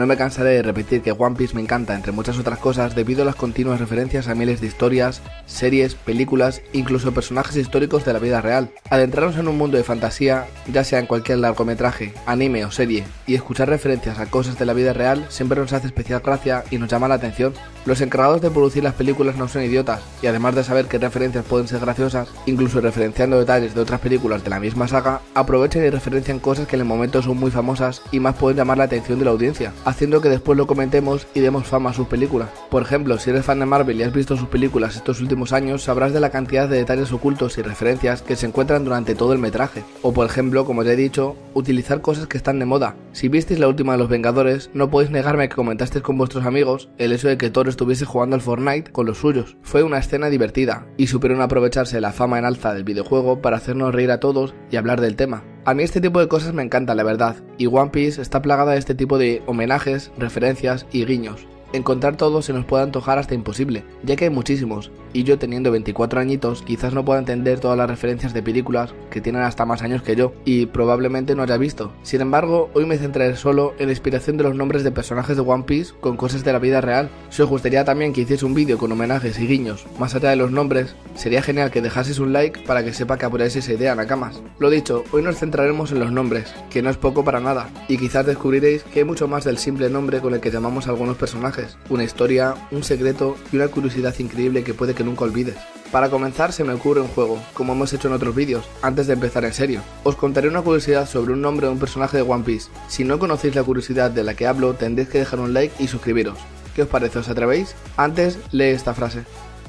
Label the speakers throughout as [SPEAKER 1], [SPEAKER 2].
[SPEAKER 1] No me cansaré de repetir que One Piece me encanta, entre muchas otras cosas, debido a las continuas referencias a miles de historias, series, películas, incluso personajes históricos de la vida real. Adentrarnos en un mundo de fantasía, ya sea en cualquier largometraje, anime o serie, y escuchar referencias a cosas de la vida real siempre nos hace especial gracia y nos llama la atención. Los encargados de producir las películas no son idiotas, y además de saber qué referencias pueden ser graciosas, incluso referenciando detalles de otras películas de la misma saga, aprovechan y referencian cosas que en el momento son muy famosas y más pueden llamar la atención de la audiencia, haciendo que después lo comentemos y demos fama a sus películas. Por ejemplo, si eres fan de Marvel y has visto sus películas estos últimos años, sabrás de la cantidad de detalles ocultos y referencias que se encuentran durante todo el metraje. O por ejemplo, como ya he dicho, utilizar cosas que están de moda. Si visteis la última de Los Vengadores, no podéis negarme que comentasteis con vuestros amigos el hecho de que Thor estuviese jugando al Fortnite con los suyos. Fue una escena divertida, y supieron aprovecharse de la fama en alza del videojuego para hacernos reír a todos y hablar del tema. A mí este tipo de cosas me encanta, la verdad, y One Piece está plagada de este tipo de homenajes, referencias y guiños. Encontrar todos se nos puede antojar hasta imposible, ya que hay muchísimos, y yo teniendo 24 añitos quizás no pueda entender todas las referencias de películas que tienen hasta más años que yo, y probablemente no haya visto. Sin embargo, hoy me centraré solo en la inspiración de los nombres de personajes de One Piece con cosas de la vida real. Si os gustaría también que hiciese un vídeo con homenajes y guiños, más allá de los nombres, sería genial que dejaseis un like para que sepa que apoyáis esa idea, nakamas. Lo dicho, hoy nos centraremos en los nombres, que no es poco para nada, y quizás descubriréis que hay mucho más del simple nombre con el que llamamos a algunos personajes. Una historia, un secreto y una curiosidad increíble que puede que nunca olvides. Para comenzar se me ocurre un juego, como hemos hecho en otros vídeos, antes de empezar en serio. Os contaré una curiosidad sobre un nombre de un personaje de One Piece. Si no conocéis la curiosidad de la que hablo, tendréis que dejar un like y suscribiros. ¿Qué os parece? ¿Os atrevéis? Antes, lee esta frase.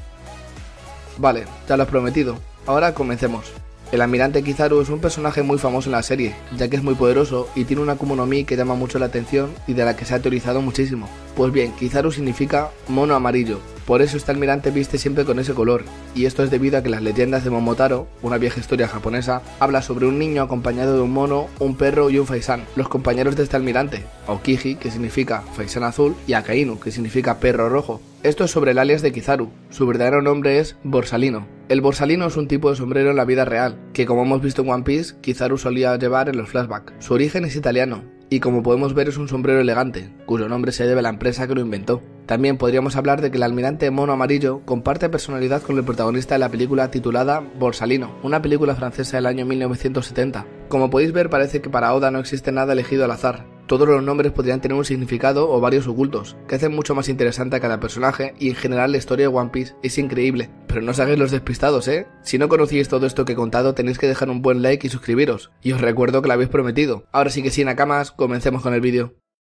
[SPEAKER 1] Vale, ya lo he prometido. Ahora comencemos. El almirante Kizaru es un personaje muy famoso en la serie, ya que es muy poderoso y tiene una Akuma no Mi que llama mucho la atención y de la que se ha teorizado muchísimo. Pues bien, Kizaru significa mono amarillo, por eso este almirante viste siempre con ese color, y esto es debido a que las leyendas de Momotaro, una vieja historia japonesa, habla sobre un niño acompañado de un mono, un perro y un faisán, los compañeros de este almirante, Aokiji, que significa faisán azul, y Akainu, que significa perro rojo. Esto es sobre el alias de Kizaru, su verdadero nombre es Borsalino. El borsalino es un tipo de sombrero en la vida real, que como hemos visto en One Piece, Kizaru solía llevar en los flashbacks. Su origen es italiano, y como podemos ver es un sombrero elegante, cuyo nombre se debe a la empresa que lo inventó. También podríamos hablar de que el almirante mono amarillo comparte personalidad con el protagonista de la película titulada Borsalino, una película francesa del año 1970. Como podéis ver, parece que para Oda no existe nada elegido al azar. Todos los nombres podrían tener un significado o varios ocultos, que hacen mucho más interesante a cada personaje, y en general la historia de One Piece es increíble. Pero no os hagáis los despistados, ¿eh? Si no conocíais todo esto que he contado, tenéis que dejar un buen like y suscribiros. Y os recuerdo que lo habéis prometido. Ahora sí que sí, nakamas, comencemos con el vídeo.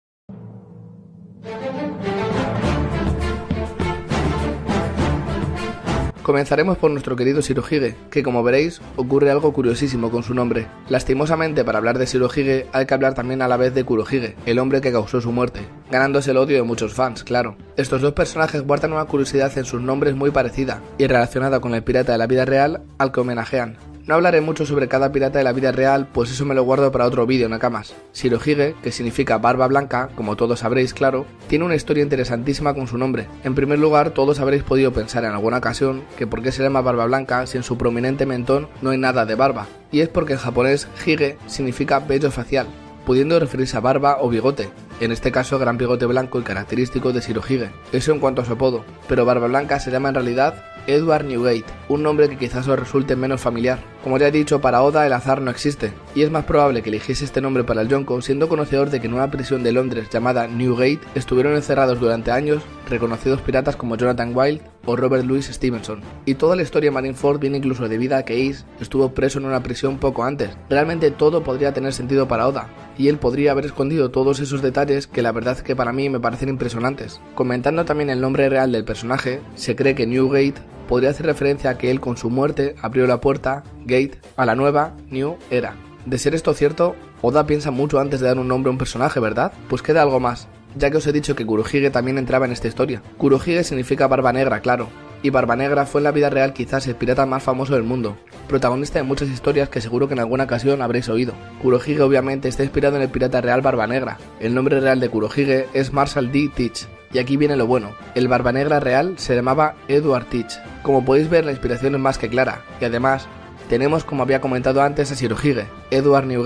[SPEAKER 1] Comenzaremos por nuestro querido Shirohige, que como veréis, ocurre algo curiosísimo con su nombre. Lastimosamente, para hablar de Shirohige hay que hablar también a la vez de Kurohige, el hombre que causó su muerte, ganándose el odio de muchos fans, claro. Estos dos personajes guardan una curiosidad en sus nombres muy parecida, y relacionada con el pirata de la vida real al que homenajean. No hablaré mucho sobre cada pirata de la vida real, pues eso me lo guardo para otro vídeo, nakamas. Shirohige, que significa barba blanca, como todos sabréis, claro, tiene una historia interesantísima con su nombre. En primer lugar, todos habréis podido pensar en alguna ocasión que por qué se llama barba blanca si en su prominente mentón no hay nada de barba. Y es porque en japonés, hige significa vello facial, pudiendo referirse a barba o bigote. En este caso, gran bigote blanco y característico de Shirohige. Eso en cuanto a su apodo, pero barba blanca se llama en realidad Edward Newgate, un nombre que quizás os resulte menos familiar. Como ya he dicho, para Oda el azar no existe, y es más probable que eligiese este nombre para el Yonko siendo conocedor de que en una prisión de Londres llamada Newgate estuvieron encerrados durante años reconocidos piratas como Jonathan Wild o Robert Louis Stevenson. Y toda la historia de Marineford viene incluso debido a que Ace estuvo preso en una prisión poco antes. Realmente todo podría tener sentido para Oda, y él podría haber escondido todos esos detalles que la verdad que para mí me parecen impresionantes. Comentando también el nombre real del personaje, se cree que Newgate podría hacer referencia a que él con su muerte abrió la puerta, Gate, a la nueva New Era. De ser esto cierto, Oda piensa mucho antes de dar un nombre a un personaje, ¿verdad? Pues queda algo más, ya que os he dicho que Kurohige también entraba en esta historia. Kurohige significa barba negra, claro, y Barba Negra fue en la vida real quizás el pirata más famoso del mundo, protagonista de muchas historias que seguro que en alguna ocasión habréis oído. Kurohige obviamente está inspirado en el pirata real Barba Negra. El nombre real de Kurohige es Marshall D. Teach. Y aquí viene lo bueno, el Barba Negra real se llamaba Edward Teach. Como podéis ver, la inspiración es más que clara, y además tenemos, como había comentado antes, a Shirohige, Edward Newgate,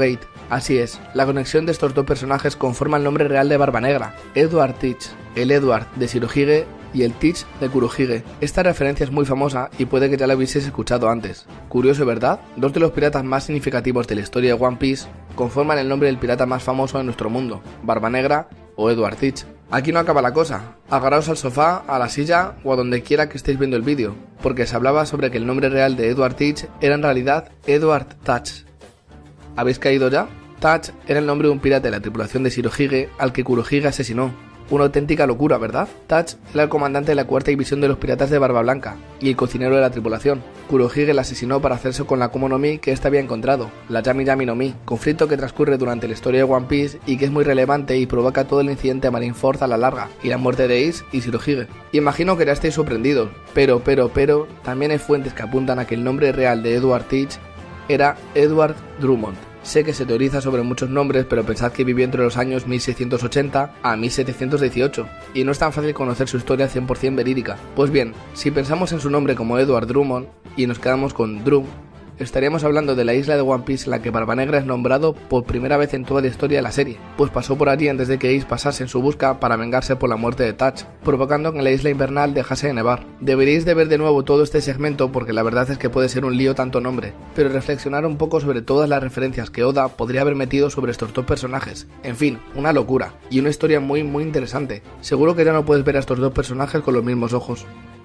[SPEAKER 1] Así es, la conexión de estos dos personajes conforma el nombre real de Barba Negra, Edward Teach, el Edward de Shirohige y el Teach de Kurohige. Esta referencia es muy famosa y puede que ya la hubieses escuchado antes. Curioso, ¿verdad? Dos de los piratas más significativos de la historia de One Piece conforman el nombre del pirata más famoso de nuestro mundo, Barba Negra o Edward Teach. Aquí no acaba la cosa, agarraos al sofá, a la silla o a donde quiera que estéis viendo el vídeo, porque se hablaba sobre que el nombre real de Edward Teach era en realidad Edward Touch. ¿Habéis caído ya? Touch era el nombre de un pirata de la tripulación de Shirohige al que Kurohige asesinó. Una auténtica locura, ¿verdad? Touch era el comandante de la cuarta división de los piratas de Barba Blanca y el cocinero de la tripulación. Kurohige la asesinó para hacerse con la Akuma no Mi que éste había encontrado, la Yami Yami no Mi, conflicto que transcurre durante la historia de One Piece y que es muy relevante y provoca todo el incidente de Marineford a la larga y la muerte de Ace y Shirohige. Imagino que ya estáis sorprendidos, pero, también hay fuentes que apuntan a que el nombre real de Edward Teach era Edward Drummond. Sé que se teoriza sobre muchos nombres, pero pensad que vivió entre los años 1680 a 1718, y no es tan fácil conocer su historia 100% verídica. Pues bien, si pensamos en su nombre como Edward Drummond, y nos quedamos con Drum, estaríamos hablando de la isla de One Piece en la que Barba Negra es nombrado por primera vez en toda la historia de la serie, pues pasó por allí antes de que Ace pasase en su busca para vengarse por la muerte de Touch, provocando que en la isla invernal dejase de nevar. Deberíais de ver de nuevo todo este segmento porque la verdad es que puede ser un lío tanto nombre, pero reflexionar un poco sobre todas las referencias que Oda podría haber metido sobre estos dos personajes. En fin, una locura, y una historia muy interesante. Seguro que ya no puedes ver a estos dos personajes con los mismos ojos.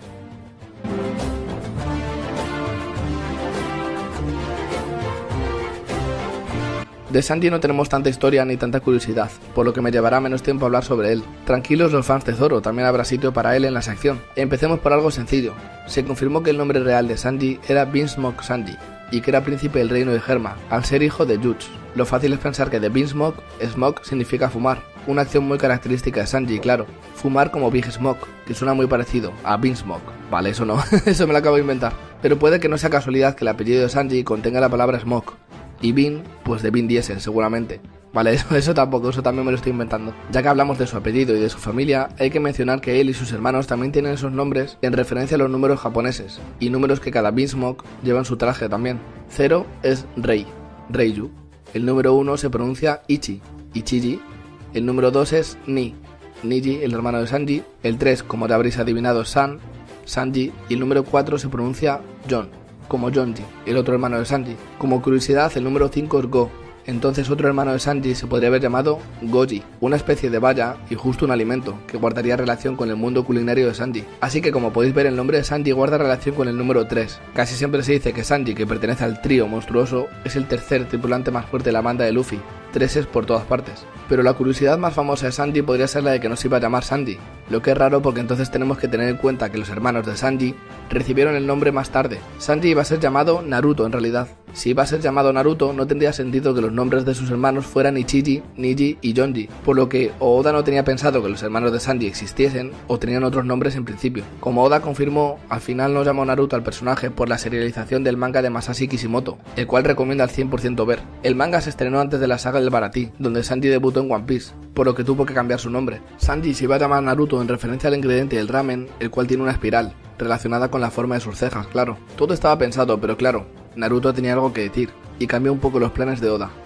[SPEAKER 1] De Sanji no tenemos tanta historia ni tanta curiosidad, por lo que me llevará menos tiempo hablar sobre él. Tranquilos los fans de Zoro, también habrá sitio para él en la sección. Empecemos por algo sencillo. Se confirmó que el nombre real de Sanji era Beansmoke Sanji, y que era príncipe del reino de Germa, al ser hijo de Jutz. Lo fácil es pensar que de Beansmoke, smoke significa fumar, una acción muy característica de Sanji, claro. Fumar como Big Smoke, que suena muy parecido a Beansmoke. Vale, eso no, eso me lo acabo de inventar. Pero puede que no sea casualidad que el apellido de Sanji contenga la palabra smoke. Y Vin, pues de Vin Diesel, seguramente. Vale, eso tampoco, eso también me lo estoy inventando. Ya que hablamos de su apellido y de su familia, hay que mencionar que él y sus hermanos también tienen esos nombres en referencia a los números japoneses, y números que cada Beansmoke lleva en su traje también. 0 es Rei, Reiju. El número 1 se pronuncia Ichi, Ichiji. El número 2 es Ni, Niji, el hermano de Sanji. El 3, como ya habréis adivinado, es San, Sanji. Y el número 4 se pronuncia Jon, como Jonji, el otro hermano de Sanji. Como curiosidad, el número 5 es Go, entonces otro hermano de Sanji se podría haber llamado Goji, una especie de baya y justo un alimento, que guardaría relación con el mundo culinario de Sanji. Así que como podéis ver, el nombre de Sanji guarda relación con el número 3. Casi siempre se dice que Sanji, que pertenece al trío monstruoso, es el tercer tripulante más fuerte de la banda de Luffy, 3 es por todas partes. Pero la curiosidad más famosa de Sanji podría ser la de que no se iba a llamar Sanji, lo que es raro porque entonces tenemos que tener en cuenta que los hermanos de Sanji recibieron el nombre más tarde. Sanji iba a ser llamado Naruto en realidad. Si iba a ser llamado Naruto, no tendría sentido que los nombres de sus hermanos fueran Ichiji, Niji y Jonji, por lo que o Oda no tenía pensado que los hermanos de Sanji existiesen o tenían otros nombres en principio. Como Oda confirmó, al final no llamó Naruto al personaje por la serialización del manga de Masashi Kishimoto, el cual recomienda al 100% ver. El manga se estrenó antes de la saga del Baratie, donde Sanji debutó en One Piece, por lo que tuvo que cambiar su nombre. Sanji se iba a llamar Naruto en referencia al ingrediente del ramen, el cual tiene una espiral, relacionada con la forma de sus cejas, claro. Todo estaba pensado, pero claro, Naruto tenía algo que decir, y cambió un poco los planes de Oda.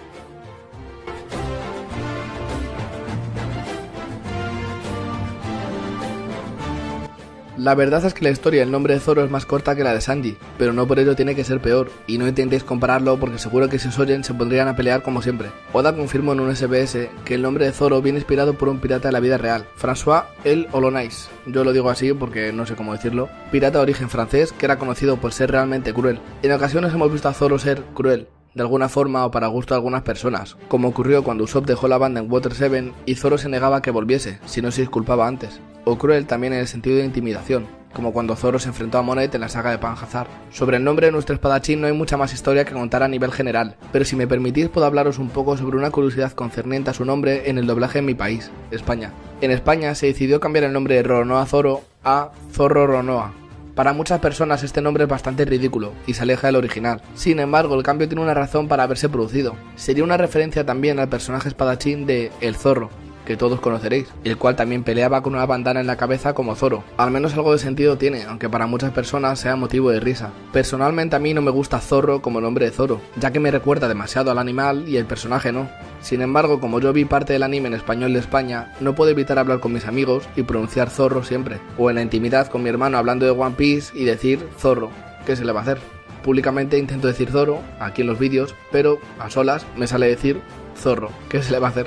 [SPEAKER 1] La verdad es que la historia del nombre de Zoro es más corta que la de Sanji, pero no por ello tiene que ser peor, y no intentéis compararlo porque seguro que si os oyen se pondrían a pelear como siempre. Oda confirmó en un SBS que el nombre de Zoro viene inspirado por un pirata de la vida real, François el Olonais, yo lo digo así porque no sé cómo decirlo, pirata de origen francés que era conocido por ser realmente cruel. En ocasiones hemos visto a Zoro ser cruel, de alguna forma o para gusto de algunas personas, como ocurrió cuando Usopp dejó la banda en Water 7 y Zoro se negaba a que volviese, si no se disculpaba antes. O cruel también en el sentido de intimidación, como cuando Zoro se enfrentó a Monet en la saga de Panhazar. Sobre el nombre de nuestro espadachín no hay mucha más historia que contar a nivel general, pero si me permitís puedo hablaros un poco sobre una curiosidad concerniente a su nombre en el doblaje en mi país, España. En España se decidió cambiar el nombre de Roronoa Zoro a Zorro Roronoa. Para muchas personas este nombre es bastante ridículo y se aleja del original. Sin embargo, el cambio tiene una razón para haberse producido. Sería una referencia también al personaje espadachín de El Zorro, que todos conoceréis, el cual también peleaba con una bandana en la cabeza como Zoro. Al menos algo de sentido tiene, aunque para muchas personas sea motivo de risa. Personalmente a mí no me gusta Zorro como nombre de Zoro, ya que me recuerda demasiado al animal y el personaje no. Sin embargo, como yo vi parte del anime en español de España, no puedo evitar hablar con mis amigos y pronunciar Zorro siempre, o en la intimidad con mi hermano hablando de One Piece y decir Zorro. ¿Qué se le va a hacer? Públicamente intento decir Zoro, aquí en los vídeos, pero a solas me sale decir Zorro. ¿Qué se le va a hacer?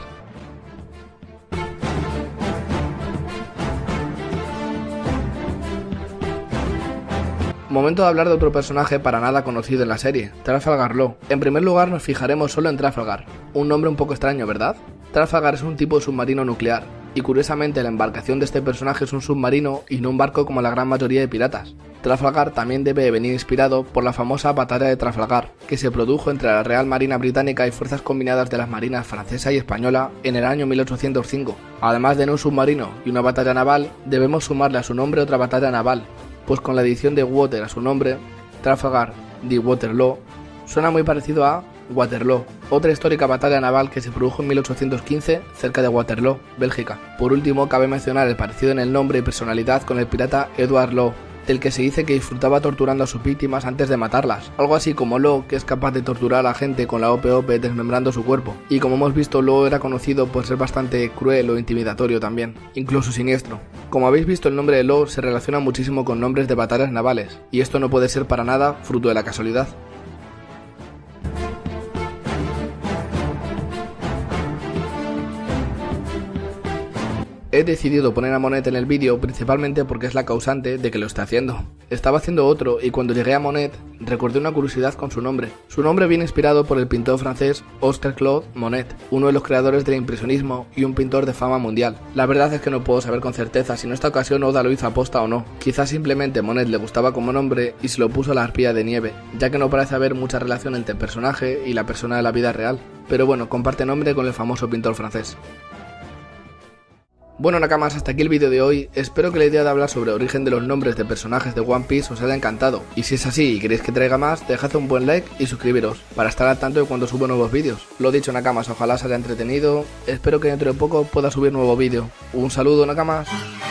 [SPEAKER 1] Momento de hablar de otro personaje para nada conocido en la serie, Trafalgar Law. En primer lugar nos fijaremos solo en Trafalgar, un nombre un poco extraño, ¿verdad? Trafalgar es un tipo de submarino nuclear, y curiosamente la embarcación de este personaje es un submarino y no un barco como la gran mayoría de piratas. Trafalgar también debe de venir inspirado por la famosa batalla de Trafalgar, que se produjo entre la Real Marina Británica y fuerzas combinadas de las marinas francesa y española en el año 1805. Además de un submarino y una batalla naval, debemos sumarle a su nombre otra batalla naval, pues con la adición de Water a su nombre, Trafalgar de Waterloo, suena muy parecido a Waterloo, otra histórica batalla naval que se produjo en 1815 cerca de Waterloo, Bélgica. Por último, cabe mencionar el parecido en el nombre y personalidad con el pirata Edward Law, del que se dice que disfrutaba torturando a sus víctimas antes de matarlas, algo así como Law, que es capaz de torturar a la gente con la OPOP desmembrando su cuerpo, y como hemos visto Law era conocido por ser bastante cruel o intimidatorio también, incluso siniestro. Como habéis visto, el nombre de Law se relaciona muchísimo con nombres de batallas navales, y esto no puede ser para nada fruto de la casualidad. He decidido poner a Monet en el vídeo principalmente porque es la causante de que lo esté haciendo. Estaba haciendo otro y cuando llegué a Monet recordé una curiosidad con su nombre. Su nombre viene inspirado por el pintor francés Oscar-Claude Monet, uno de los creadores del impresionismo y un pintor de fama mundial. La verdad es que no puedo saber con certeza si en esta ocasión Oda lo hizo aposta o no. Quizás simplemente Monet le gustaba como nombre y se lo puso a la arpía de nieve, ya que no parece haber mucha relación entre el personaje y la persona de la vida real. Pero bueno, comparte nombre con el famoso pintor francés. Bueno nakamas, hasta aquí el vídeo de hoy. Espero que la idea de hablar sobre el origen de los nombres de personajes de One Piece os haya encantado, y si es así y queréis que traiga más, dejad un buen like y suscribiros, para estar al tanto de cuando subo nuevos vídeos. Lo dicho nakamas, ojalá os haya entretenido, espero que dentro de poco pueda subir nuevo vídeo. Un saludo nakamas.